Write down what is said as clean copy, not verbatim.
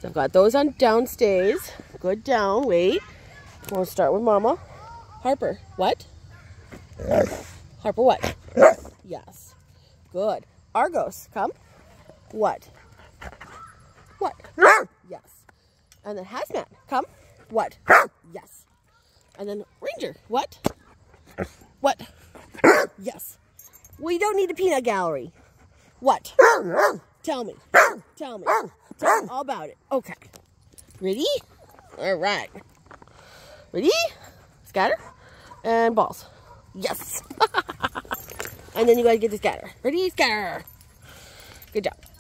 So I've got those on downstairs. Good down. Wait. We'll start with Mama. Harper. What? Harper, what? Yes. Good. Argos, come. What? What? Yes. And then Hazmat, come. What? Yes. And then Ranger, what? What? Yes. We don't need a peanut gallery. What? Tell me. Tell me. Tell me all about it. Okay. Ready? All right. Ready? Scatter. And balls. Yes. And then you gotta get the scatter. Ready? Scatter. Good job.